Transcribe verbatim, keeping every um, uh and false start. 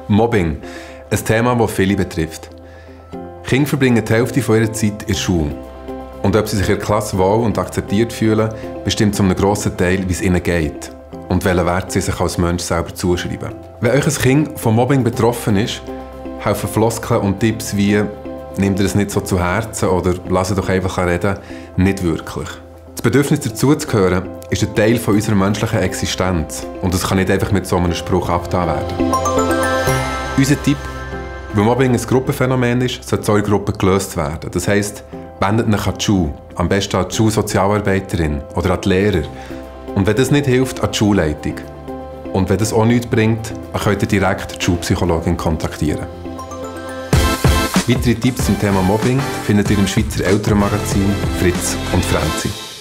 Mobbing, ein Thema, das viele betrifft. Kinder verbringen die Hälfte von ihrer Zeit in der Schule. Und ob sie sich in der Klasse wohl und akzeptiert fühlen, bestimmt zu einem grossen Teil, wie es ihnen geht und welchen Wert sie sich als Mensch selber zuschreiben. Wenn euch ein Kind von Mobbing betroffen ist, helfen Floskeln und Tipps wie «Nehmt ihr es nicht so zu Herzen» oder «Lasst doch einfach reden» nicht wirklich. Das Bedürfnis dazuzugehören ist ein Teil von unserer menschlichen Existenz und es kann nicht einfach mit so einem Spruch abgetan werden. Unser Tipp: Weil Mobbing ein Gruppenphänomen ist, sollte eure Gruppe gelöst werden. Das heisst, wendet euch an die Schule, am besten an die Schulsozialarbeiterin oder an die Lehrer. Und wenn das nicht hilft, an die Schulleitung. Und wenn das auch nichts bringt, dann könnt ihr direkt die Schulpsychologin kontaktieren. Weitere Tipps zum Thema Mobbing findet ihr im Schweizer Elternmagazin Fritz und Franzi.